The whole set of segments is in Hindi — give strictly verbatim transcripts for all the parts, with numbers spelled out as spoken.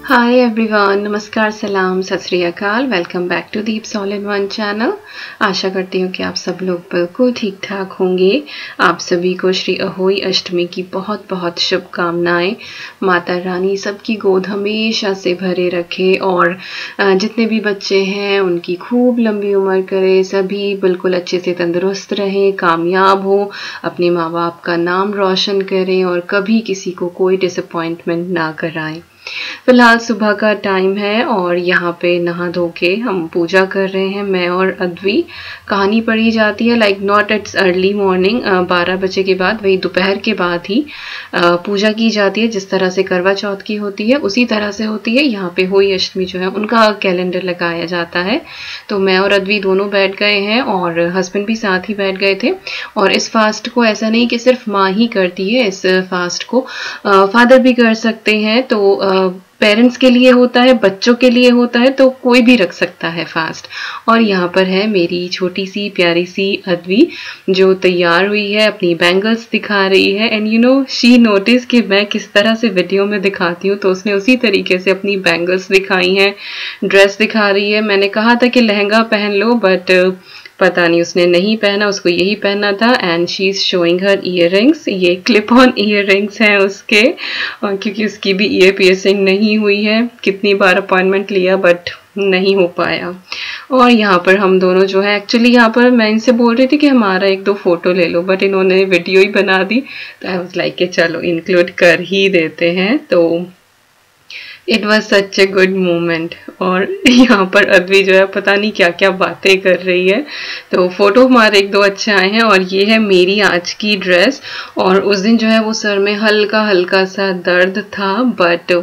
हाय एवरीवन, नमस्कार, सलाम, सत श्री अकाल। Welcome back to Deeps all in one channel. आशा करती हूँ कि आप सब लोग बिल्कुल ठीक ठाक होंगे। आप सभी को श्री अहोई अष्टमी की बहुत बहुत शुभकामनाएं। माता रानी सबकी गोद हमेशा से भरे रखे और जितने भी बच्चे हैं उनकी खूब लंबी उम्र करे, सभी बिल्कुल अच्छे से तंदुरुस्त रहें, कामयाब हो, अपने माँ बाप का नाम रोशन करें और कभी किसी को कोई डिसअपॉइंटमेंट ना कराएं। फिलहाल सुबह का टाइम है और यहाँ पे नहा धो के हम पूजा कर रहे हैं, मैं और अद्वी। कहानी पढ़ी जाती है like not it's early morning, बारह बजे के बाद, वही दोपहर के बाद ही आ, पूजा की जाती है। जिस तरह से करवा चौथ की होती है उसी तरह से होती है यहाँ पे होई अष्टमी जो है उनका कैलेंडर लगाया जाता है। तो मैं और अद्वी दोनों बैठ गए हैं और हस्बैंड भी साथ ही बैठ गए थे। और इस फास्ट को ऐसा नहीं कि सिर्फ माँ ही करती है, इस फास्ट को आ, फादर भी कर सकते हैं। तो पेरेंट्स के लिए होता है, बच्चों के लिए होता है, तो कोई भी रख सकता है फास्ट। और यहाँ पर है मेरी छोटी सी प्यारी सी अद्वी जो तैयार हुई है, अपनी बैंगल्स दिखा रही है। And you know she notice कि मैं किस तरह से वीडियो में दिखाती हूँ, तो उसने उसी तरीके से अपनी बैंगल्स दिखाई हैं, ड्रेस दिखा रही है। मैंने कहा था कि लहंगा पहन लो, बट पता नहीं उसने नहीं पहना, उसको यही पहनना था। And she is showing her earrings, ये क्लिप ऑन ईयर रिंग्स हैं उसके, और क्योंकि उसकी भी ईयर पियर्सिंग नहीं हुई है। कितनी बार अपॉइंटमेंट लिया बट नहीं हो पाया। और यहाँ पर हम दोनों जो है, एक्चुअली यहाँ पर मैं इनसे बोल रही थी कि हमारा एक दो फोटो ले लो, बट इन्होंने वीडियो ही बना दी। तो आई वाज लाइक कि चलो इंक्लूड कर ही देते हैं। तो it was such a good moment. और यहाँ पर अद्वी जो है पता नहीं क्या क्या बातें कर रही है। तो फोटो हमारे एक दो अच्छे आए हैं। और ये है मेरी आज की ड्रेस। और उस दिन जो है वो सर में हल्का हल्का सा दर्द था, बट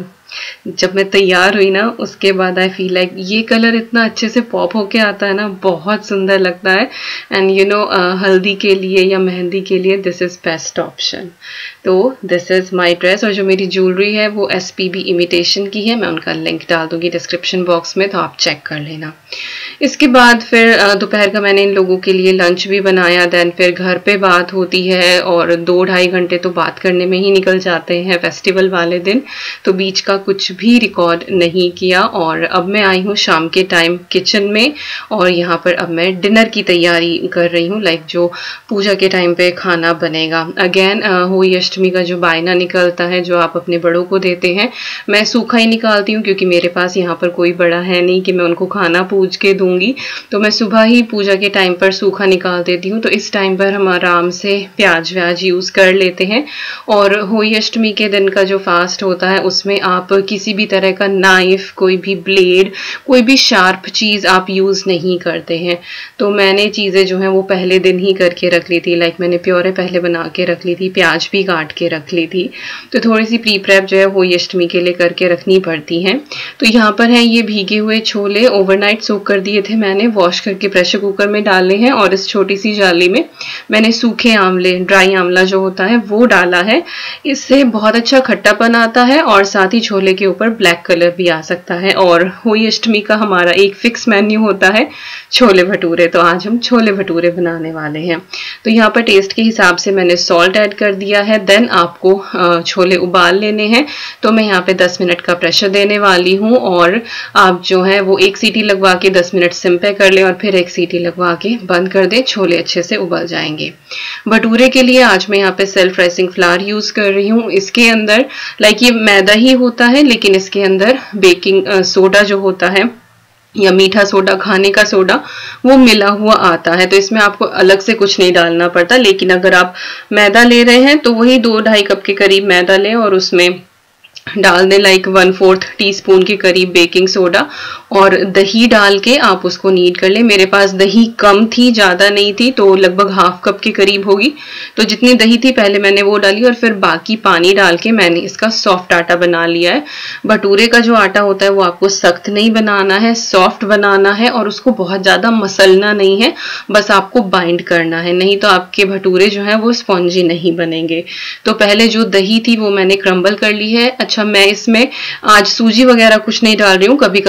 जब मैं तैयार हुई ना उसके बाद आई फील लाइक ये कलर इतना अच्छे से पॉप होके आता है ना, बहुत सुंदर लगता है। एंड यू नो हल्दी के लिए या मेहंदी के लिए दिस इज बेस्ट ऑप्शन। तो दिस इज माय ड्रेस। और जो मेरी ज्वेलरी है वो एस पी बी इमिटेशन की है, मैं उनका लिंक डाल दूंगी डिस्क्रिप्शन बॉक्स में, तो आप चेक कर लेना। इसके बाद फिर दोपहर का मैंने इन लोगों के लिए लंच भी बनाया। देन फिर घर पे बात होती है और दो ढाई घंटे तो बात करने में ही निकल जाते हैं फेस्टिवल वाले दिन, तो बीच का कुछ भी रिकॉर्ड नहीं किया। और अब मैं आई हूँ शाम के टाइम किचन में और यहाँ पर अब मैं डिनर की तैयारी कर रही हूँ, लाइक जो पूजा के टाइम पे खाना बनेगा। अगेन होली अष्टमी का जो बायना निकलता है जो आप अपने बड़ों को देते हैं, मैं सूखा ही निकालती हूँ क्योंकि मेरे पास यहाँ पर कोई बड़ा है नहीं कि मैं उनको खाना पूज के दूंगी। तो मैं सुबह ही पूजा के टाइम पर सूखा निकाल देती हूँ। तो इस टाइम पर हम आराम से प्याज व्याज यूज कर लेते हैं। और होली अष्टमी के दिन का जो फास्ट होता है उसमें आप किसी भी तरह का नाइफ, कोई भी ब्लेड, कोई भी शार्प चीज आप यूज नहीं करते हैं। तो मैंने चीजें जो हैं वो पहले दिन ही करके रख ली थी, लाइक मैंने प्योरे पहले बना के रख ली थी, प्याज भी काट के रख ली थी। तो थोड़ी सी प्री प्रेप जो है वो अष्टमी के लिए करके रखनी पड़ती है। तो यहाँ पर है ये भीगे हुए छोले, ओवरनाइट सोक कर दिए थे मैंने, वॉश करके प्रेशर कुकर में डाले हैं। और इस छोटी सी जाली में मैंने सूखे आंवले, ड्राई आंवला जो होता है वो डाला है। इससे बहुत अच्छा खट्टापन आता है और साथ ही छोले के ऊपर ब्लैक कलर भी आ सकता है। और होली अष्टमी का हमारा एक फिक्स मेन्यू होता है छोले भटूरे, तो आज हम छोले भटूरे बनाने वाले हैं। तो यहाँ पर टेस्ट के हिसाब से मैंने सॉल्ट ऐड कर दिया है। देन आपको छोले उबाल लेने हैं। तो मैं यहाँ पे दस मिनट का प्रेशर देने वाली हूँ और आप जो है वो एक सीटी लगवा के दस मिनट सिम पे कर लें और फिर एक सीटी लगवा के बंद कर दें, छोले अच्छे से उबल जाएंगे। भटूरे के लिए आज मैं यहाँ पे सेल्फ राइसिंग फ्लावर यूज कर रही हूँ। इसके अंदर लाइक ये मैदा ही होता है लेकिन इसके अंदर बेकिंग सोडा जो होता है या मीठा सोडा, खाने का सोडा, वो मिला हुआ आता है। तो इसमें आपको अलग से कुछ नहीं डालना पड़ता। लेकिन अगर आप मैदा ले रहे हैं तो वही दो ढाई कप के करीब मैदा लें और उसमें डाल दें like one fourth teaspoon के करीब बेकिंग सोडा और दही डाल के आप उसको नीड कर लें। मेरे पास दही कम थी, ज़्यादा नहीं थी, तो लगभग हाफ कप के करीब होगी। तो जितनी दही थी पहले मैंने वो डाली और फिर बाकी पानी डाल के मैंने इसका सॉफ्ट आटा बना लिया है। भटूरे का जो आटा होता है वो आपको सख्त नहीं बनाना है, सॉफ्ट बनाना है और उसको बहुत ज़्यादा मसलना नहीं है, बस आपको बाइंड करना है, नहीं तो आपके भटूरे जो हैं वो स्पॉन्जी नहीं बनेंगे। तो पहले जो दही थी वो मैंने क्रम्बल कर ली है। अच्छा, मैं इसमें आज सूजी वगैरह कुछ नहीं डाल रही हूँ, कभी कभी मैं इसमें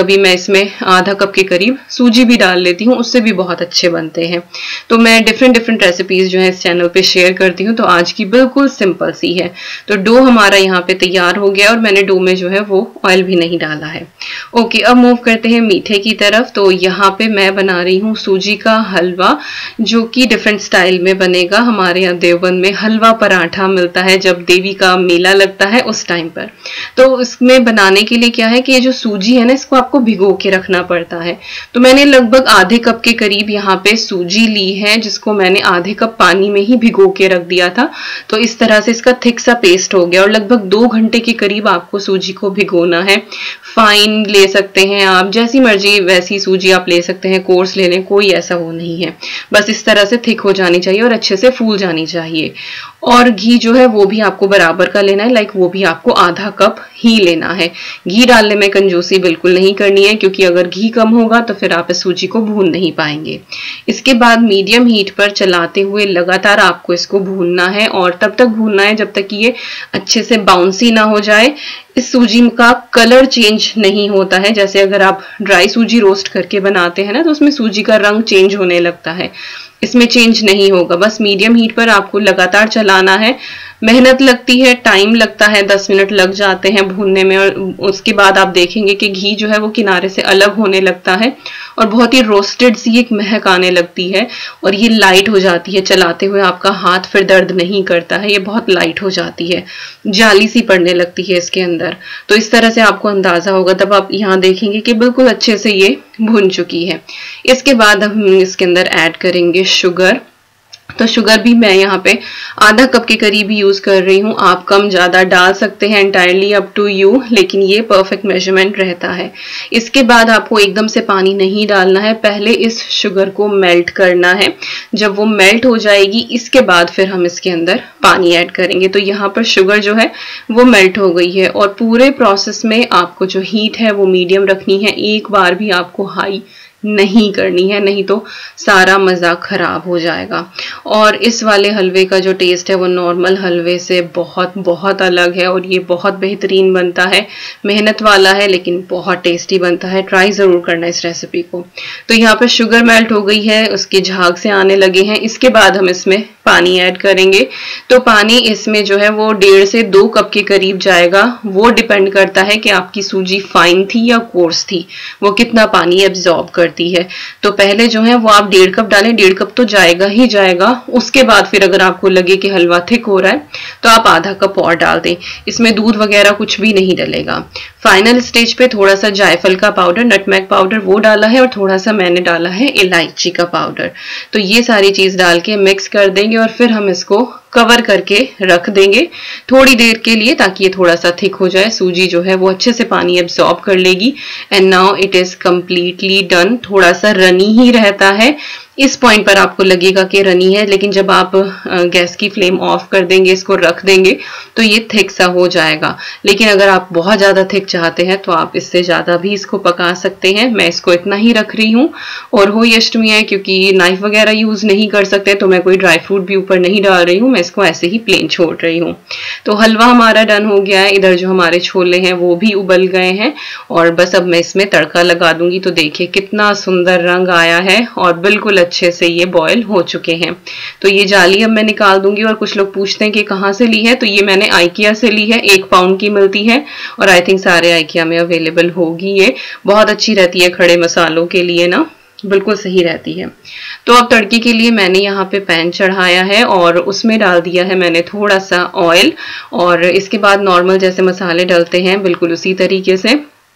इसमें आधा कप के करीब सूजी भी डाल लेती हूँ, उससे भी बहुत अच्छे बनते हैं। तो मैं डिफरेंट डिफरेंट रेसिपीज जो है इस चैनल पे शेयर करती हूँ, तो आज की बिल्कुल सिंपल सी है। तो डो हमारा यहाँ पे तैयार हो गया और मैंने डो में जो है वो ऑयल भी नहीं डाला है। ओके, अब मूव करते हैं मीठे की तरफ। तो यहाँ पे मैं बना रही हूँ सूजी का हलवा, जो कि डिफरेंट स्टाइल में बनेगा। हमारे यहाँ देवबंद में हलवा पराठा मिलता है जब देवी का मेला लगता है उस टाइम पर। तो इसमें बनाने के लिए क्या है कि ये जो सूजी है ना, इसको आपको भिगो के रखना पड़ता है। तो मैंने लगभग आधे कप के करीब यहाँ पे सूजी ली है, जिसको मैंने आधे कप पानी में ही भिगो के रख दिया था। तो इस तरह से इसका थिक सा पेस्ट हो गया और लगभग दो घंटे के करीब आपको सूजी को भिगोना है। फाइन ले सकते हैं आप, जैसी मर्जी वैसी सूजी आप ले सकते हैं, कोर्स ले लें, कोई ऐसा वो नहीं है। बस इस तरह से थिक हो जानी चाहिए और अच्छे से फूल जानी चाहिए। और घी जो है वो भी आपको बराबर का लेना है, लाइक वो भी आपको आधा कप ही लेना है। घी डालने में कंजूसी बिल्कुल नहीं करनी है, क्योंकि अगर घी कम होगा तो फिर आप इस सूजी को भून नहीं पाएंगे। इसके बाद मीडियम हीट पर चलाते हुए लगातार आपको इसको भूनना है, और तब तक भूनना है जब तक कि ये अच्छे से बाउंसी ना हो जाए। इस सूजी का कलर चेंज नहीं होता है, जैसे अगर आप ड्राई सूजी रोस्ट करके बनाते हैं ना, तो उसमें सूजी का रंग चेंज होने लगता है, इसमें चेंज नहीं होगा। बस मीडियम हीट पर आपको लगातार चलाना है। मेहनत लगती है, टाइम लगता है, दस मिनट लग जाते हैं भूनने में, और उसके बाद आप देखेंगे कि घी जो है वो किनारे से अलग होने लगता है और बहुत ही रोस्टेड सी एक महक आने लगती है, और ये लाइट हो जाती है। चलाते हुए आपका हाथ फिर दर्द नहीं करता है, ये बहुत लाइट हो जाती है, जाली सी पड़ने लगती है इसके अंदर। तो इस तरह से आपको अंदाजा होगा, तब आप यहाँ देखेंगे कि बिल्कुल अच्छे से ये भुन चुकी है। इसके बाद हम इसके अंदर ऐड करेंगे शुगर। तो शुगर भी मैं यहाँ पे आधा कप के करीब यूज कर रही हूँ। आप कम ज्यादा डाल सकते हैं, एंटायरली अप टू यू, लेकिन ये परफेक्ट मेजरमेंट रहता है। इसके बाद आपको एकदम से पानी नहीं डालना है, पहले इस शुगर को मेल्ट करना है। जब वो मेल्ट हो जाएगी, इसके बाद फिर हम इसके अंदर पानी ऐड करेंगे। तो यहाँ पर शुगर जो है वो मेल्ट हो गई है, और पूरे प्रोसेस में आपको जो हीट है वो मीडियम रखनी है, एक बार भी आपको हाई नहीं करनी है, नहीं तो सारा मजा खराब हो जाएगा। और इस वाले हलवे का जो टेस्ट है वो नॉर्मल हलवे से बहुत बहुत अलग है, और ये बहुत बेहतरीन बनता है। मेहनत वाला है लेकिन बहुत टेस्टी बनता है, ट्राई जरूर करना इस रेसिपी को। तो यहाँ पर शुगर मेल्ट हो गई है, उसके झाग से आने लगे हैं। इसके बाद हम इसमें पानी ऐड करेंगे। तो पानी इसमें जो है वो डेढ़ से दो कप के करीब जाएगा। वो डिपेंड करता है कि आपकी सूजी फाइन थी या कोर्स थी, वो कितना पानी एब्जॉर्ब करती है। तो पहले जो है वो आप डेढ़ कप डालें, डेढ़ कप तो जाएगा ही जाएगा। उसके बाद फिर अगर आपको लगे कि हलवा थिक हो रहा है तो आप आधा कप और डाल दें। इसमें दूध वगैरह कुछ भी नहीं डलेगा। फाइनल स्टेज पे थोड़ा सा जायफल का पाउडर, नटमेग पाउडर वो डाला है, और थोड़ा सा मैंने डाला है इलायची का पाउडर। तो ये सारी चीज डाल के मिक्स कर देंगे, और फिर हम इसको कवर करके रख देंगे थोड़ी देर के लिए, ताकि ये थोड़ा सा थिक हो जाए। सूजी जो है वो अच्छे से पानी एब्जॉर्ब कर लेगी। And now it is completely done. थोड़ा सा रनी ही रहता है, इस पॉइंट पर आपको लगेगा कि रनी है, लेकिन जब आप गैस की फ्लेम ऑफ कर देंगे, इसको रख देंगे, तो ये थिक सा हो जाएगा। लेकिन अगर आप बहुत ज्यादा थिक चाहते हैं तो आप इससे ज्यादा भी इसको पका सकते हैं। मैं इसको इतना ही रख रही हूँ। और होली अष्टमी है, क्योंकि नाइफ वगैरह यूज नहीं कर सकते, तो मैं कोई ड्राई फ्रूट भी ऊपर नहीं डाल रही हूँ, मैं इसको ऐसे ही प्लेन छोड़ रही हूँ। तो हलवा हमारा डन हो गया है। इधर जो हमारे छोले हैं वो भी उबल गए हैं, और बस अब मैं इसमें तड़का लगा दूंगी। तो देखिए कितना सुंदर रंग आया है, और बिल्कुल अच्छे से ये बॉयल हो चुके हैं। तो ये जाली अब मैं निकाल दूंगी। और कुछ लोग पूछते हैं कि कहाँ से ली है, तो ये मैंने आइकिया से ली है, एक पाउंड की मिलती है, और आई थिंक सारे आइकिया में अवेलेबल होगी। ये बहुत अच्छी रहती है खड़े मसालों के लिए ना, बिल्कुल सही रहती है। तो अब तड़के के लिए मैंने यहाँ पे पैन चढ़ाया है, और उसमें डाल दिया है मैंने थोड़ा सा ऑयल, और इसके बाद नॉर्मल जैसे मसाले डलते हैं बिल्कुल उसी तरीके से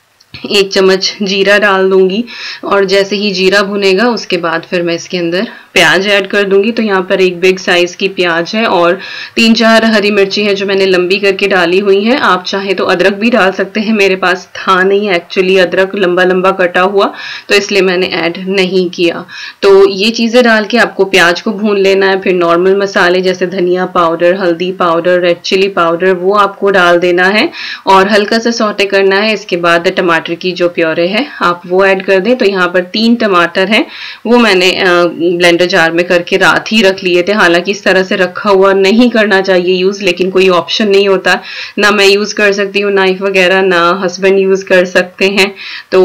एक चम्मच जीरा डाल दूंगी। और जैसे ही जीरा भुनेगा उसके बाद फिर मैं इसके अंदर प्याज ऐड कर दूंगी। तो यहाँ पर एक बिग साइज की प्याज है, और तीन चार हरी मिर्ची है जो मैंने लंबी करके डाली हुई है। आप चाहे तो अदरक भी डाल सकते हैं, मेरे पास था नहीं एक्चुअली अदरक लंबा लंबा कटा हुआ, तो इसलिए मैंने ऐड नहीं किया। तो ये चीजें डाल के आपको प्याज को भून लेना है। फिर नॉर्मल मसाले जैसे धनिया पाउडर, हल्दी पाउडर, रेड चिली पाउडर वो आपको डाल देना है, और हल्का सा सौटे करना है। इसके बाद टमाटर की जो प्योरे है आप वो ऐड कर दें। तो यहाँ पर तीन टमाटर हैं, वो मैंने ब्लेंडर जार में करके रात ही रख लिए थे। हालांकि इस तरह से रखा हुआ नहीं करना चाहिए यूज, लेकिन कोई ऑप्शन नहीं होता, ना मैं यूज कर सकती हूँ नाइफ वगैरह, ना हस्बैंड यूज कर सकते हैं, तो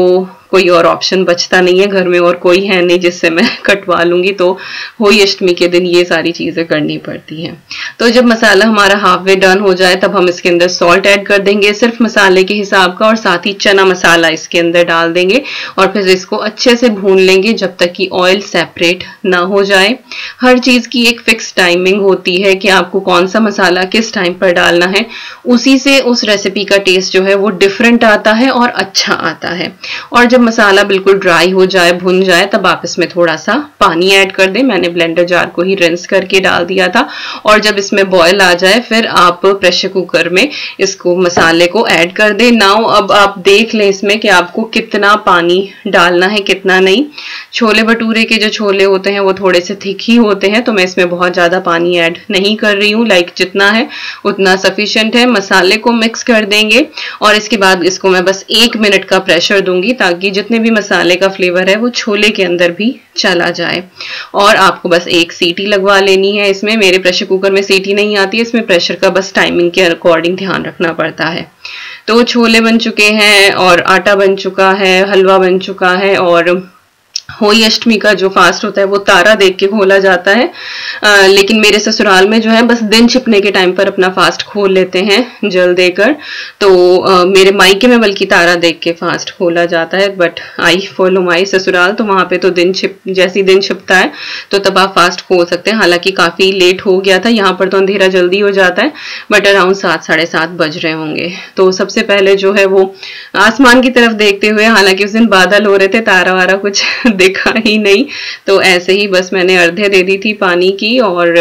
कोई और ऑप्शन बचता नहीं है, घर में और कोई है नहीं जिससे मैं कटवा लूंगी, तो होली अष्टमी के दिन ये सारी चीजें करनी पड़ती हैं। तो जब मसाला हमारा हाफ वे डन हो जाए तब हम इसके अंदर सॉल्ट ऐड कर देंगे, सिर्फ मसाले के हिसाब का, और साथ ही चना मसाला इसके अंदर डाल देंगे और फिर इसको अच्छे से भून लेंगे जब तक कि ऑयल सेपरेट ना हो जाए। हर चीज की एक फिक्स टाइमिंग होती है कि आपको कौन सा मसाला किस टाइम पर डालना है, उसी से उस रेसिपी का टेस्ट जो है वो डिफरेंट आता है और अच्छा आता है। और जब मसाला बिल्कुल ड्राई हो जाए, भुन जाए, तब आप इसमें थोड़ा सा पानी ऐड कर दें। मैंने ब्लेंडर जार को ही रिंस करके डाल दिया था। और जब इसमें बॉयल आ जाए फिर आप प्रेशर कुकर में इसको मसाले को ऐड कर दें। नाउ अब आप देख लें इसमें कि आपको कितना पानी डालना है, कितना नहीं। छोले भटूरे के जो छोले होते हैं वो थोड़े से थिक ही होते हैं, तो मैं इसमें बहुत ज्यादा पानी ऐड नहीं कर रही हूँ। लाइक जितना है उतना सफिशिएंट है। मसाले को मिक्स कर देंगे और इसके बाद इसको मैं बस एक मिनट का प्रेशर दूंगी ताकि जितने भी मसाले का फ्लेवर है वो छोले के अंदर भी चला जाए। और आपको बस एक सीटी लगवा लेनी है इसमें। मेरे प्रेशर कुकर में सीटी नहीं आती है, इसमें प्रेशर का बस टाइमिंग के अकॉर्डिंग ध्यान रखना पड़ता है। तो छोले बन चुके हैं और आटा बन चुका है, हलवा बन चुका है, और होली अष्टमी का जो फास्ट होता है वो तारा देख के खोला जाता है। आ, लेकिन मेरे ससुराल में जो है बस दिन छिपने के टाइम पर अपना फास्ट खोल लेते हैं जल देकर। तो आ, मेरे मायके में बल्कि तारा देख के फास्ट खोला जाता है, बट आई फॉलो माई ससुराल, तो वहां पे तो दिन छिप जैसी दिन छिपता है तो तब आप फास्ट खोल सकते हैं। हालांकि काफी लेट हो गया था, यहाँ पर तो अंधेरा जल्दी हो जाता है, बट अराउंड सात साढ़े सात बज रहे होंगे। तो सबसे पहले जो है वो आसमान की तरफ देखते हुए, हालांकि उस दिन बादल हो रहे थे, तारा वारा कुछ देखा ही नहीं, तो ऐसे ही बस मैंने अर्धे दे दी थी पानी की। और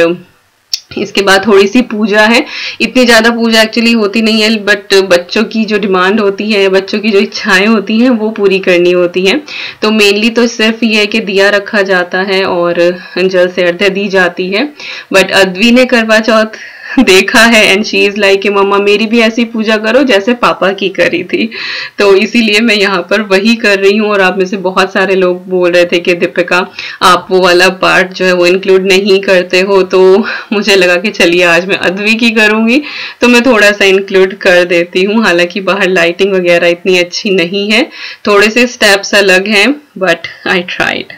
इसके बाद थोड़ी सी पूजा है। इतनी ज्यादा पूजा एक्चुअली होती नहीं है, बट बच्चों की जो डिमांड होती है, बच्चों की जो इच्छाएं होती हैं वो पूरी करनी होती हैं। तो मेनली तो सिर्फ ये है कि दिया रखा जाता है और जल से अर्घ्य दी जाती है। बट अद्वी ने करवा चौथ देखा है एंड शी इज लाइक मम्मा मेरी भी ऐसी पूजा करो जैसे पापा की करी थी, तो इसीलिए मैं यहाँ पर वही कर रही हूँ। और आप में से बहुत सारे लोग बोल रहे थे कि दीपिका आप वो वाला पार्ट जो है वो इंक्लूड नहीं करते हो, तो मुझे लगा कि चलिए आज मैं अद्वी की करूंगी, तो मैं थोड़ा सा इंक्लूड कर देती हूँ। हालांकि बाहर लाइटिंग वगैरह इतनी अच्छी नहीं है, थोड़े से स्टेप्स अलग हैं, बट आई ट्राइड।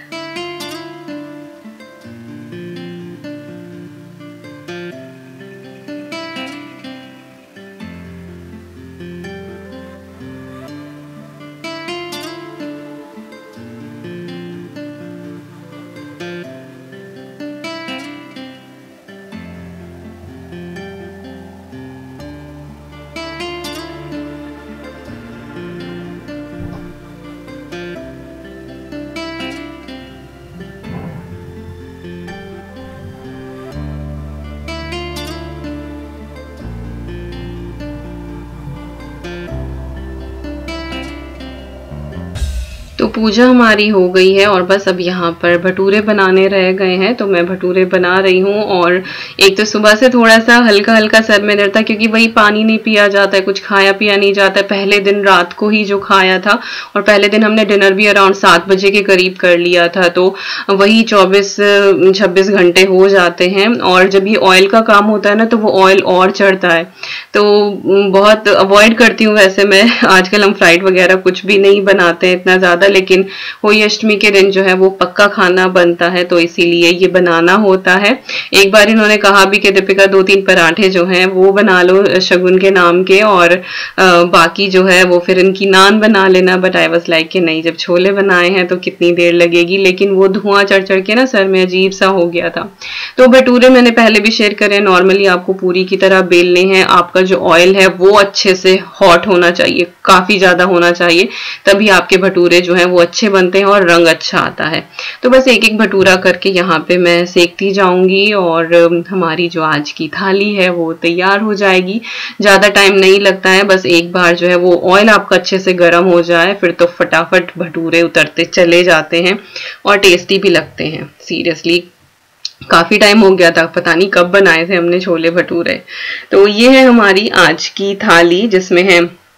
तो पूजा हमारी हो गई है और बस अब यहाँ पर भटूरे बनाने रह गए हैं, तो मैं भटूरे बना रही हूँ। और एक तो सुबह से थोड़ा सा हल्का हल्का सर में दर्द था क्योंकि वही पानी नहीं पिया जाता है, कुछ खाया पिया नहीं जाता है। पहले दिन रात को ही जो खाया था, और पहले दिन हमने डिनर भी अराउंड सात बजे के करीब कर लिया था, तो वही चौबीस छब्बीस घंटे हो जाते हैं। और जब ये ऑयल का काम होता है ना तो वो ऑयल और चढ़ता है, तो बहुत अवॉइड करती हूँ। वैसे मैं आजकल हम फ्राइड वगैरह कुछ भी नहीं बनाते हैं इतना ज्यादा, लेकिन होली अष्टमी के दिन जो है वो पक्का खाना बनता है, तो इसीलिए ये बनाना होता है। एक बार इन्होंने कहा भी कि दीपिका दो तीन पराठे जो हैं वो बना लो शगुन के नाम के, और आ, बाकी जो है वो फिर इनकी नान बना लेना। बट आई वाज लाइक कि नहीं, जब छोले बनाए हैं तो कितनी देर लगेगी, लेकिन वो धुआं चढ़ चढ़ के ना सर में अजीब सा हो गया था। तो भटूरे मैंने पहले भी शेयर करे, नॉर्मली आपको पूरी की तरह बेलने हैं। आपका जो ऑयल है वो अच्छे से हॉट होना चाहिए, काफी ज्यादा होना चाहिए, तभी आपके भटूरे जो है वो अच्छे बनते हैं और रंग अच्छा आता है। तो बस एक एक भटूरा करके यहाँ पे मैं सेकती जाऊंगी और हमारी जो आज की थाली है वो तैयार हो जाएगी। ज्यादा टाइम नहीं लगता है, बस एक बार जो है वो ऑयल आपका अच्छे से गर्म हो जाए फिर तो फटाफट भटूरे उतरते चले जाते हैं और टेस्टी भी लगते हैं। सीरियसली काफी टाइम हो गया था, पता नहीं कब बनाए थे हमने छोले भटूरे। तो ये है हमारी आज की थाली, जिसमें है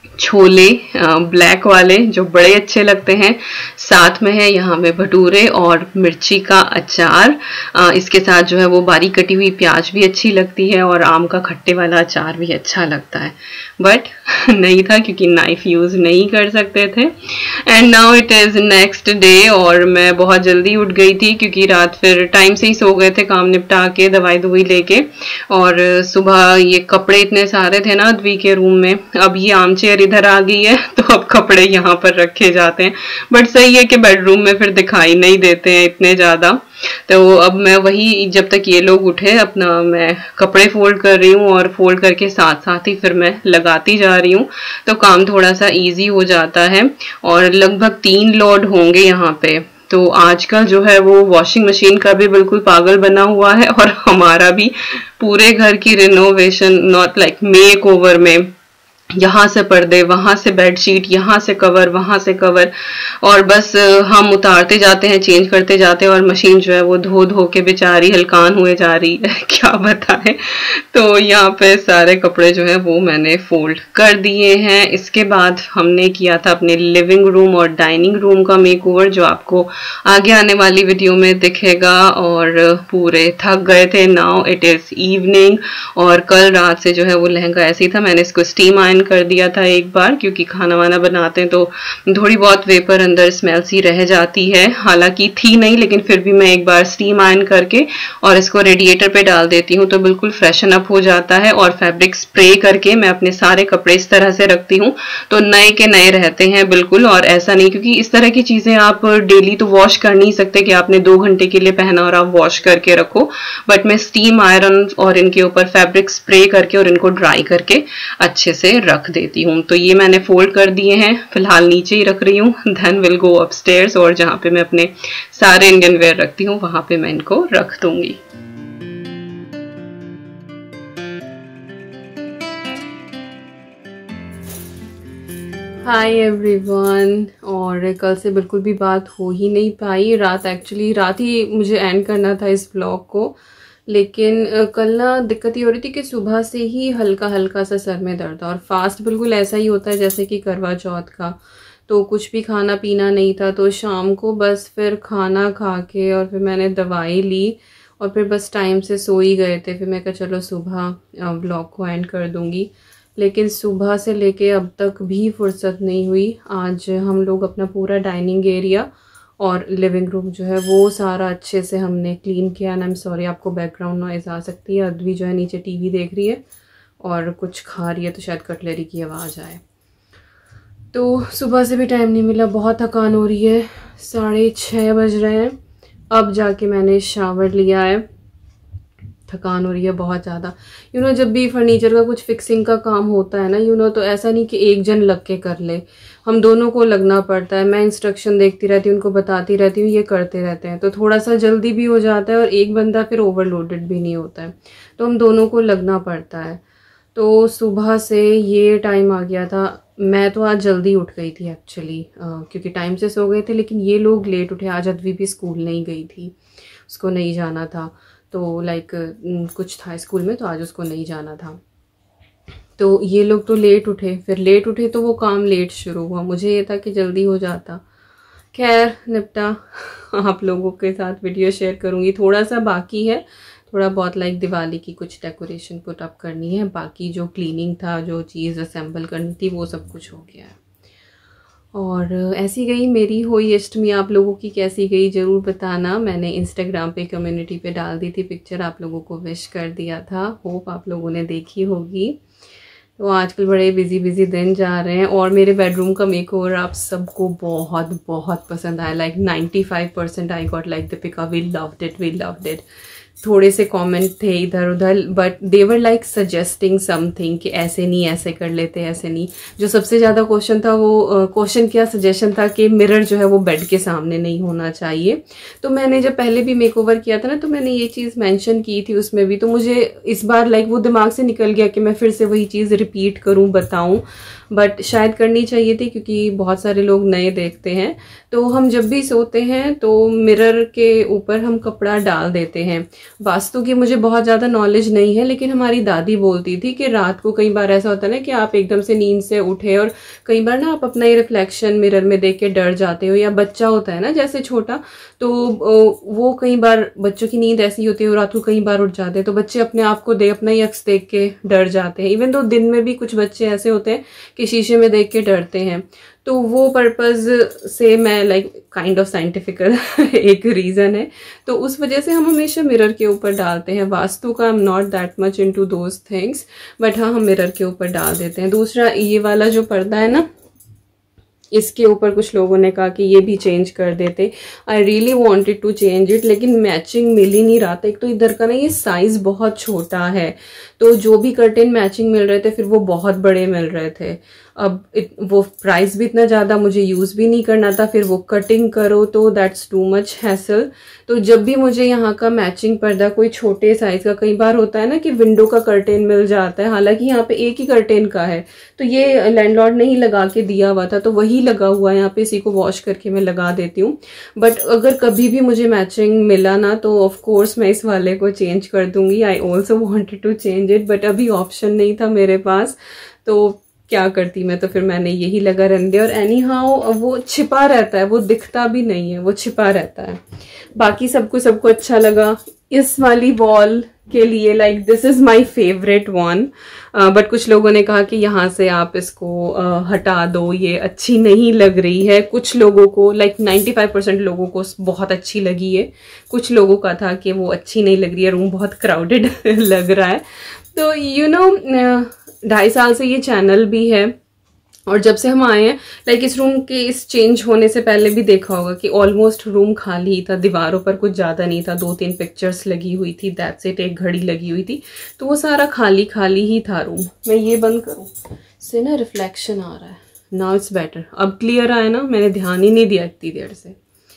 छोले ब्लैक वाले जो बड़े अच्छे लगते हैं, साथ में है यहाँ पे भटूरे और मिर्ची का अचार। इसके साथ जो है वो बारीक कटी हुई प्याज भी अच्छी लगती है और आम का खट्टे वाला अचार भी अच्छा लगता है, बट नहीं था क्योंकि नाइफ यूज नहीं कर सकते थे। And now it is next day और मैं बहुत जल्दी उठ गई थी क्योंकि रात फिर टाइम से ही सो गए थे काम निपटा के दवाई दवाई लेके, और सुबह ये कपड़े इतने सारे थे ना द्वी के रूम में। अब ये आम चेयर इधर आ गई है तो अब कपड़े यहाँ पर रखे जाते हैं, बट सही है कि बेडरूम में फिर दिखाई नहीं देते हैं इतने ज्यादा। तो अब मैं वही जब तक ये लोग उठे अपना मैं कपड़े फोल्ड कर रही हूँ और फोल्ड करके साथ साथ ही फिर मैं लगाती जा रही हूँ, तो काम थोड़ा सा इजी हो जाता है। और लगभग तीन लोड होंगे यहाँ पे। तो आजकल जो है वो वॉशिंग मशीन का भी बिल्कुल पागल बना हुआ है और हमारा भी पूरे घर की renovation not like makeover में, यहाँ से पर्दे, वहां से बेडशीट, यहाँ से कवर, वहां से कवर, और बस हम उतारते जाते हैं, चेंज करते जाते हैं और मशीन जो है वो धो धो के बेचारी हलकान हुए जा रही है क्या बताएं। तो यहाँ पे सारे कपड़े जो है वो मैंने फोल्ड कर दिए हैं। इसके बाद हमने किया था अपने लिविंग रूम और डाइनिंग रूम का मेकओवर, जो आपको आगे आने वाली वीडियो में दिखेगा। और पूरे थक गए थे, नाउ इट इज इवनिंग, और कल रात से जो है वो लहंगा ऐसे ही था, मैंने इसको स्टीम आयन कर दिया था एक बार, क्योंकि खाना वाना बनाते हैं तो थोड़ी बहुत वेपर अंदर स्मेल सी रह जाती है। हालांकि थी नहीं, लेकिन फिर भी मैं एक बार स्टीम आयन करके और इसको रेडिएटर पे डाल देती हूँ तो बिल्कुल फ्रेशन अप हो जाता है। और फैब्रिक स्प्रे करके मैं अपने सारे कपड़े इस तरह से रखती हूँ तो नए के नए रहते हैं बिल्कुल। और ऐसा नहीं, क्योंकि इस तरह की चीजें आप डेली तो वॉश कर नहीं सकते कि आपने दो घंटे के लिए पहना और आप वॉश करके रखो, बट मैं स्टीम आयरन और इनके ऊपर फैब्रिक स्प्रे करके और इनको ड्राई करके अच्छे से रख देती हूँ। तो ये मैंने फोल्ड कर दिए हैं, फिलहाल नीचे ही रख रही हूँ, देन विल गो अपस्टेयर्स और जहाँ पे मैं अपने सारे इंडियन वेयर रखती हूँ वहां पे मैं इनको रख दूंगी। हाय एवरीवन, और कल से बिल्कुल भी बात हो ही नहीं पाई। रात एक्चुअली रात ही मुझे एंड करना था इस ब्लॉग को, लेकिन कल ना दिक्कत ये हो रही थी कि सुबह से ही हल्का हल्का सा सर में दर्द, और फास्ट बिल्कुल ऐसा ही होता है जैसे कि करवा चौथ का। तो कुछ भी खाना पीना नहीं था, तो शाम को बस फिर खाना खा के और फिर मैंने दवाई ली और फिर बस टाइम से सो ही गए थे। फिर मैं कहा चलो सुबह ब्लॉग को एंड कर दूंगी, लेकिन सुबह से लेके अब तक भी फुर्सत नहीं हुई। आज हम लोग अपना पूरा डाइनिंग एरिया और लिविंग रूम जो है वो सारा अच्छे से हमने क्लीन किया। एंड आई एम सॉरी, आपको बैकग्राउंड नॉइज़ आ सकती है। अद्वी जो है नीचे टीवी देख रही है और कुछ खा रही है, तो शायद कटलरी की आवाज़ आए। तो सुबह से भी टाइम नहीं मिला, बहुत थकान हो रही है। साढ़े छः बज रहे हैं, अब जाके मैंने शावर लिया है। थकान हो रही है बहुत ज़्यादा। यू नो जब भी फर्नीचर का कुछ फिक्सिंग का काम होता है ना, यू नो तो ऐसा नहीं कि एक जन लग के कर ले, हम दोनों को लगना पड़ता है। मैं इंस्ट्रक्शन देखती रहती हूँ, उनको बताती रहती हूँ, ये करते रहते हैं, तो थोड़ा सा जल्दी भी हो जाता है और एक बंदा फिर ओवरलोडेड भी नहीं होता है, तो हम दोनों को लगना पड़ता है। तो सुबह से ये टाइम आ गया था। मैं तो आज जल्दी उठ गई थी एक्चुअली, क्योंकि टाइम से सो गए थे, लेकिन ये लोग लेट उठे। आज अद्वी भी स्कूल नहीं गई थी, उसको नहीं जाना था, तो लाइक कुछ था स्कूल में, तो आज उसको नहीं जाना था। तो ये लोग तो लेट उठे, फिर लेट उठे तो वो काम लेट शुरू हुआ। मुझे ये था कि जल्दी हो जाता। खैर निपटा, आप लोगों के साथ वीडियो शेयर करूँगी। थोड़ा सा बाकी है, थोड़ा बहुत लाइक दिवाली की कुछ डेकोरेशन पुट अप करनी है। बाकी जो क्लीनिंग था, जो चीज़ असेंबल करनी थी, वो सब कुछ हो गया है। और ऐसी गई मेरी होई अष्टमी। आप लोगों की कैसी गई ज़रूर बताना। मैंने इंस्टाग्राम पे कम्युनिटी पे डाल दी थी पिक्चर, आप लोगों को विश कर दिया था। होप आप लोगों ने देखी होगी। तो आजकल बड़े बिजी बिजी दिन जा रहे हैं, और मेरे बेडरूम का मेकओवर आप सबको बहुत बहुत पसंद आया। Like ninety five percent I got like Deepika, we loved it, we loved it. थोड़े से कमेंट थे इधर उधर, but they were like suggesting something कि ऐसे नहीं, ऐसे कर लेते, ऐसे नहीं। जो सबसे ज़्यादा क्वेश्चन था वो क्वेश्चन uh, क्या सजेशन था कि मिरर जो है वो बेड के सामने नहीं होना चाहिए। तो मैंने जब पहले भी मेकओवर किया था ना, तो मैंने ये चीज़ मेंशन की थी उसमें भी। तो मुझे इस बार लाइक वो दिमाग से निकल गया कि मैं फिर से वही चीज़ रिपीट करूँ, बताऊँ, बट शायद करनी चाहिए थी क्योंकि बहुत सारे लोग नए देखते हैं। तो हम जब भी सोते हैं तो मिरर के ऊपर हम कपड़ा डाल देते हैं। वास्तु की मुझे बहुत ज़्यादा नॉलेज नहीं है, लेकिन हमारी दादी बोलती थी कि रात को कई बार ऐसा होता है ना कि आप एकदम से नींद से उठे और कई बार ना आप अपना ही रिफ्लेक्शन मिरर में देख के डर जाते हो, या बच्चा होता है ना जैसे छोटा, तो वो कई बार बच्चों की नींद ऐसी होती है, रात को कई बार उठ जाते हैं, तो बच्चे अपने आप को दे अपना ही अक्स देख के डर जाते हैं। इवन तो दिन में भी कुछ बच्चे ऐसे होते हैं कि शीशे में देख के डरते हैं। तो वो पर्पस से मैं लाइक काइंड ऑफ साइंटिफिकल एक रीज़न है, तो उस वजह से हम हमेशा मिरर के ऊपर डालते हैं। वास्तु का I am not that much into those things, but हाँ हम मिरर के ऊपर डाल देते हैं। दूसरा ये वाला जो पर्दा है ना, इसके ऊपर कुछ लोगों ने कहा कि ये भी चेंज कर देते। I really wanted to change it, लेकिन मैचिंग मिल ही नहीं रहा था। एक तो इधर का ना ये साइज बहुत छोटा है, तो जो भी कर्टेन मैचिंग मिल रहे थे फिर वो बहुत बड़े मिल रहे थे। अब इत, वो प्राइस भी इतना ज़्यादा, मुझे यूज़ भी नहीं करना था, फिर वो कटिंग करो तो दैट्स टू मच हैसल। तो जब भी मुझे यहाँ का मैचिंग पर्दा कोई छोटे साइज का, कई बार होता है ना कि विंडो का कर्टेन मिल जाता है, हालांकि यहाँ पे एक ही कर्टेन का है, तो ये लैंडलॉर्ड ने ही लगा के दिया हुआ था, तो वही लगा हुआ है यहाँ पे, इसी को वॉश करके मैं लगा देती हूँ। बट अगर कभी भी मुझे मैचिंग मिला ना तो ऑफ कोर्स मैं इस वाले को चेंज कर दूंगी। I also wanted to change it, but अभी ऑप्शन नहीं था मेरे पास, तो क्या करती मैं, तो फिर मैंने यही लगा रहने दिया। और एनी हाउ वो छिपा रहता है, वो दिखता भी नहीं है, वो छिपा रहता है। बाकी सबको सबको अच्छा लगा। इस वाली वॉल के लिए like this is my favourite one, but कुछ लोगों ने कहा कि यहाँ से आप इसको uh, हटा दो, ये अच्छी नहीं लग रही है। कुछ लोगों को लाइक नाइन्टी फाइव परसेंट लोगों को बहुत अच्छी लगी है, कुछ लोगों का था कि वो अच्छी नहीं लग रही है, रूम बहुत क्राउडेड लग रहा है। तो यू नो ढाई साल से ये चैनल भी है, और जब से हम आए हैं लाइक इस रूम के इस चेंज होने से पहले भी देखा होगा कि ऑलमोस्ट रूम खाली ही था, दीवारों पर कुछ ज़्यादा नहीं था, दो तीन पिक्चर्स लगी हुई थी, दैट्स इट, एक घड़ी लगी हुई थी, तो वो सारा खाली खाली ही था रूम। मैं ये बंद करूँ, इससे ना रिफ्लेक्शन आ रहा है। नाउ इट्स बेटर, अब क्लियर आया ना, मैंने ध्यान ही नहीं दिया इतनी देर से।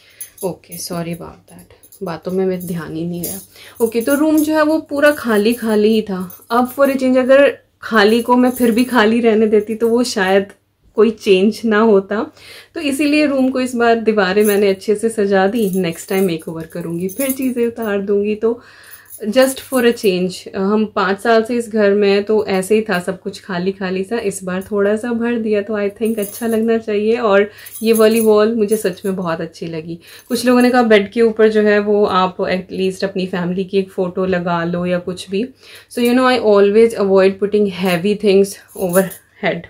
ओके सॉरी अबाउट दैट, बातों में मेरा ध्यान ही नहीं गया। ओके तो रूम जो है वो पूरा खाली खाली ही था। अब फॉर ए चेंज अगर खाली को मैं फिर भी खाली रहने देती तो वो शायद कोई चेंज ना होता, तो इसीलिए रूम को इस बार दीवारें मैंने अच्छे से सजा दी। नेक्स्ट टाइम मेकओवर करूँगी, फिर चीज़ें उतार दूंगी, तो जस्ट फॉर अ चेंज। हम पाँच साल से इस घर में हैं, तो ऐसे ही था सब कुछ खाली खाली सा, इस बार थोड़ा सा भर दिया, तो आई थिंक अच्छा लगना चाहिए। और ये वाली वॉल मुझे सच में बहुत अच्छी लगी। कुछ लोगों ने कहा बेड के ऊपर जो है वो आप एटलीस्ट अपनी फैमिली की एक फ़ोटो लगा लो या कुछ भी। So you know I always avoid putting heavy things over head,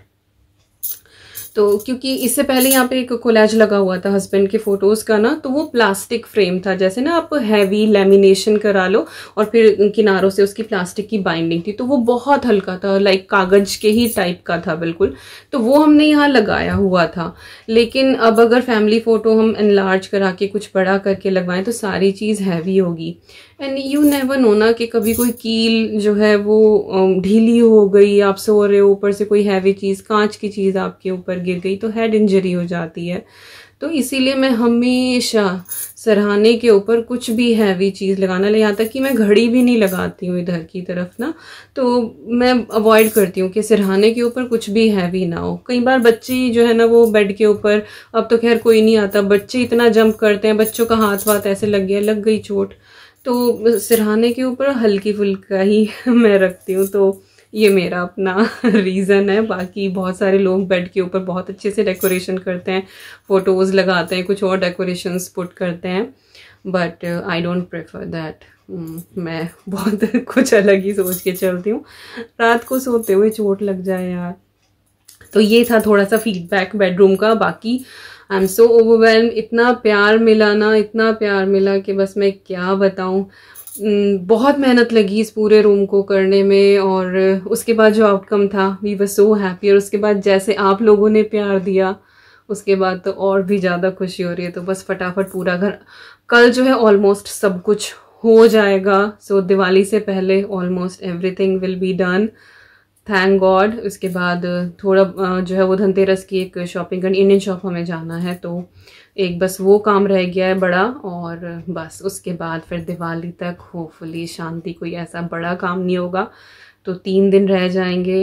तो क्योंकि इससे पहले यहाँ पे एक कोलैज लगा हुआ था हस्बैंड के फोटोज़ का ना, तो वो प्लास्टिक फ्रेम था, जैसे ना आप हैवी लेमिनेशन करा लो और फिर किनारों से उसकी प्लास्टिक की बाइंडिंग थी, तो वो बहुत हल्का था, लाइक कागज के ही टाइप का था बिल्कुल, तो वो हमने यहाँ लगाया हुआ था। लेकिन अब अगर फैमिली फ़ोटो हम एनलार्ज करा के कुछ बड़ा करके लगवाएं तो सारी चीज़ हैवी होगी, एंड यू नेवर नो ना कि कभी कोई कील जो है वो ढीली हो गई, आप सो रहे हो, ऊपर से कोई हैवी चीज़, कांच की चीज़ आपके ऊपर गिर गई तो हेड इंजरी हो जाती है। तो इसीलिए मैं हमेशा सरहाने के ऊपर कुछ भी हैवी चीज़ लगाना, यहाँ तक कि मैं घड़ी भी नहीं लगाती हूँ इधर की तरफ ना, तो मैं अवॉइड करती हूँ कि सरहाने के ऊपर कुछ भी हैवी ना हो। कई बार बच्चे जो है ना वो बेड के ऊपर, अब तो खैर कोई नहीं आता, बच्चे इतना जंप करते हैं, बच्चों का हाथ वाथ ऐसे लग गया, लग गई चोट, तो सिरहाने के ऊपर हल्की फुल्का ही मैं रखती हूँ। तो ये मेरा अपना रीज़न है। बाकी बहुत सारे लोग बेड के ऊपर बहुत अच्छे से डेकोरेशन करते हैं, फ़ोटोज़ लगाते हैं, कुछ और डेकोरेशंस पुट करते हैं, but I don't prefer that. मैं बहुत कुछ अलग ही सोच के चलती हूँ, रात को सोते हुए चोट लग जाए यार। तो ये था थोड़ा सा फीडबैक बेडरूम का। बाकी आई एम सो ओवरवेल्म, इतना प्यार मिला ना, इतना प्यार मिला कि बस मैं क्या बताऊं। बहुत मेहनत लगी इस पूरे रूम को करने में, और उसके बाद जो आउटकम था वी वर सो हैप्पी, और उसके बाद जैसे आप लोगों ने प्यार दिया उसके बाद तो और भी ज़्यादा खुशी हो रही है। तो बस फटाफट पूरा घर, कल जो है ऑलमोस्ट सब कुछ हो जाएगा, सो दिवाली से पहले almost everything will be done, thank God. उसके बाद थोड़ा जो है वो धनतेरस की एक शॉपिंग करनी, इंडियन शॉप हमें जाना है, तो एक बस वो काम रह गया है बड़ा, और बस उसके बाद फिर दिवाली तक होपफुली शांति, कोई ऐसा बड़ा काम नहीं होगा, तो तीन दिन रह जाएंगे,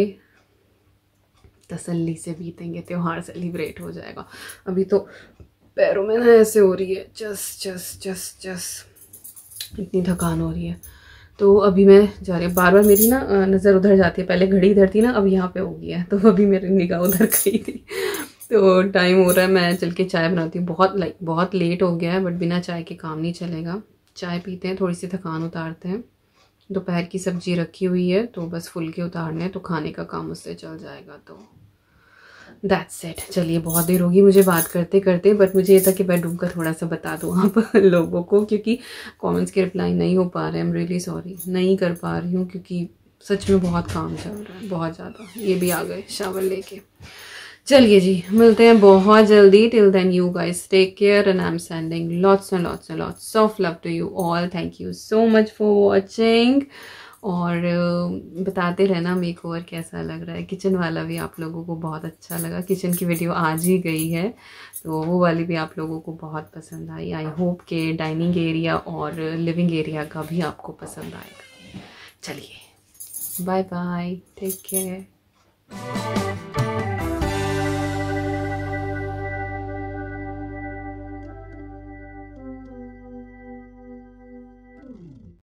तसल्ली से बीतेंगे, त्योहार सेलिब्रेट हो जाएगा। अभी तो पैरों में ना ऐसे हो रही है, जस जस जस जस। इतनी थकान हो रही है। तो अभी मैं जा रही हूँ, बार बार मेरी ना नज़र उधर जाती है, पहले घड़ी इधर थी ना, अब यहाँ पे हो गई है, तो अभी मेरी निगाह उधर गई थी। तो टाइम हो रहा है, मैं चल के चाय बनाती हूँ। बहुत लाइक बहुत लेट हो गया है, बट बिना चाय के काम नहीं चलेगा। चाय पीते हैं, थोड़ी सी थकान उतारते हैं। दोपहर की सब्जी रखी हुई है, तो बस फुलके उतारने हैं, तो खाने का काम उससे चल जाएगा। तो दैट्स इट। चलिए, बहुत देर होगी मुझे बात करते करते, बट मुझे ये था कि बेडरूम का थोड़ा सा बता दूँ आप लोगों को, क्योंकि कमेंट्स के रिप्लाई नहीं हो पा रहे हैं। आई एम रियली सॉरी, नहीं कर पा रही हूँ, क्योंकि सच में बहुत काम चल रहा है, बहुत ज़्यादा। ये भी आ गए शावर लेके। चलिए जी, मिलते हैं बहुत जल्दी। Till then you guys take care and I am sending lots and lots and lots of love to you all. Thank you so much for watching. और बताते रहना मेक ओवर कैसा लग रहा है। किचन वाला भी आप लोगों को बहुत अच्छा लगा, किचन की वीडियो आज ही गई है, तो वो वाली भी आप लोगों को बहुत पसंद आई। आई होप के डाइनिंग एरिया और लिविंग एरिया का भी आपको पसंद आएगा। चलिए, बाय बाय, टेक केयर।